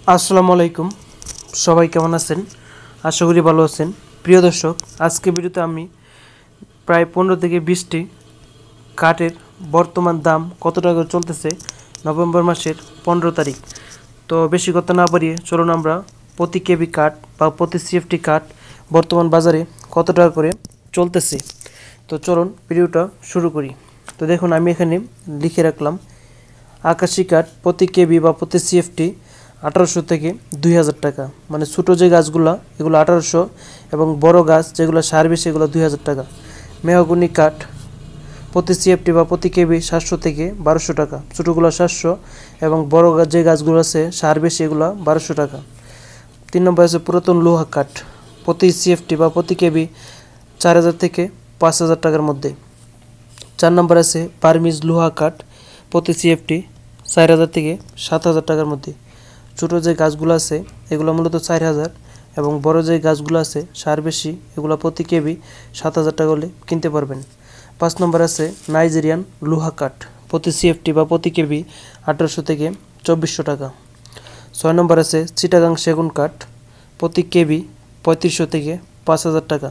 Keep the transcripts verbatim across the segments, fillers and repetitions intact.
আসসালামু আলাইকুম, সবাই কেমন আছেন? আশা করি ভালো আছেন। প্রিয় দর্শক, আজকে ভিডিওতে আমি প্রায় পনেরো থেকে বিশটি কাঠের বর্তমান দাম কত টাকা চলতেছে নভেম্বর মাসের পনেরো তারিখ। তো বেশি কথা না বাড়িয়ে চলুন আমরা প্রতি কেবি কাঠ বা প্রতি সিএফটি কাঠ বর্তমান বাজারে কত টাকা করে চলতেছে। তো চলুন ভিডিওটা শুরু করি। তো দেখুন, আমি এখানে লিখে রাখলাম আকাশি কাঠ প্রতি কেবি বা প্রতি সিএফটি আঠারোশো থেকে দুই হাজার টাকা, মানে ছোটো যে গাছগুলো এগুলো আঠারোশো এবং বড় গাছ যেগুলো সার বেশি এগুলো দুই হাজার টাকা। মেহগনি কাঠ প্রতি সিএফটি বা প্রতি কেবি সাতশো থেকে বারোশো টাকা, ছোটোগুলো সাতশো এবং বড় গাছ যে গাছগুলো আছে সার বেশি এগুলো বারোশো টাকা। তিন নম্বর আছে পুরাতন লোহা কাঠ প্রতি সিএফটি বা প্রতি কেবি চার হাজার থেকে পাঁচ হাজার টাকার মধ্যে। চার নম্বর আছে বার্মিজ লোহা কাঠ প্রতি সিএফটি চার হাজার থেকে সাত হাজার টাকার মধ্যে। ছোটো যে গাছগুলো আছে এগুলো মূলত চার হাজার এবং বড় যে গাছগুলো আছে সার বেশি এগুলো প্রতি কেবি সাত হাজার টাকা হলে কিনতে পারবেন। পাঁচ নম্বর আছে নাইজেরিয়ান লোহা কাঠ প্রতি সিএফটি বা প্রতি কেবি আঠারোশো থেকে চব্বিশশো টাকা। ছয় নম্বর আছে চিটাগাং সেগুন কাঠ প্রতি কেবি পঁয়ত্রিশশো থেকে পাঁচ হাজার টাকা।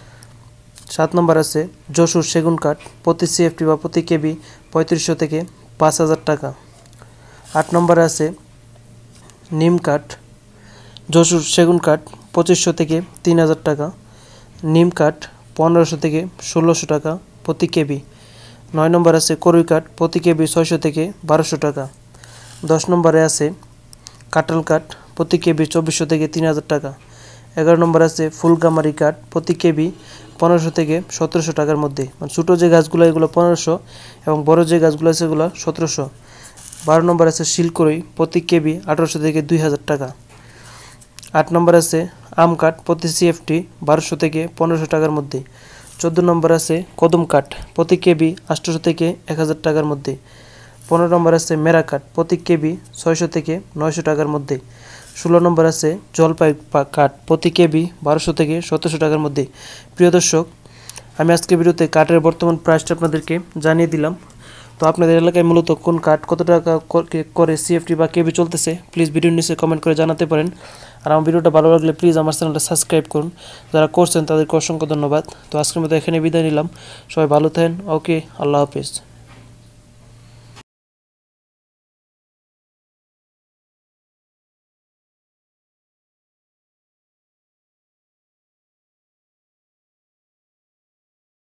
সাত নম্বর আছে যশোর সেগুন কাঠ প্রতি সিএফটি বা প্রতি কেবি পঁয়ত্রিশশো থেকে পাঁচ হাজার টাকা। আট নম্বরে আছে নিম কাঠ যশোর সেগুন কাঠ পঁচিশশো থেকে তিন হাজার টাকা, নিম কাঠ পনেরোশো থেকে ষোলোশো টাকা প্রতি কেবি। নয় নম্বর আছে করই কাঠ প্রতি কেবি ছয়শো থেকে বারোশো টাকা। দশ নম্বরে আছে কাঁঠাল কাঠ প্রতি কেবি চব্বিশশো থেকে তিন হাজার টাকা। এগারো নম্বর আছে ফুলগামারি কাঠ প্রতি কেবি পনেরোশো থেকে সতেরোশো টাকার মধ্যে, মানে ছোটো যে গাছগুলো এগুলো পনেরোশো এবং বড় যে গাছগুলো আছে এগুলো সতেরোশো। বারো নম্বর আছে শিলকড়ই প্রতি কেবি আঠারোশো থেকে দুই হাজার টাকা। আট নম্বর আছে আম কাঠ প্রতি সিএফটি বারোশো থেকে পনেরোশো টাকার মধ্যে। চোদ্দো নম্বর আছে কদম কাঠ প্রতি কেবি আটশোশো থেকে এক হাজার টাকার মধ্যে। পনেরো নম্বর আছে মেরা কাঠ প্রতি কেবি ছয়শো থেকে নয়শো টাকার মধ্যে। ষোলো নম্বর আছে জলপাই কাঠ প্রতি কেবি বারোশো থেকে সতেরোশো টাকার মধ্যে। প্রিয় দর্শক, আমি আজকে ভিডিওতে কাঠের বর্তমান প্রাইসটা আপনাদেরকে জানিয়ে দিলাম। তো আপনাদের এলাকায় মূলত কোন কাঠ কত টাকা করে সিএফটি বা কেবি চলতেছে প্লিজ ভিডিওর নিচে কমেন্ট করে জানাতে পারেন। আর আমার ভিডিওটা ভালো লাগলে প্লিজ আমার চ্যানেলটা সাবস্ক্রাইব করুন, যারা করছেন তাদেরকে অসংখ্য ধন্যবাদ। তো আজকের মতো এখানে বিদায় নিলাম, সবাই ভালো থাকেন। ওকে, আল্লাহ হাফেজ।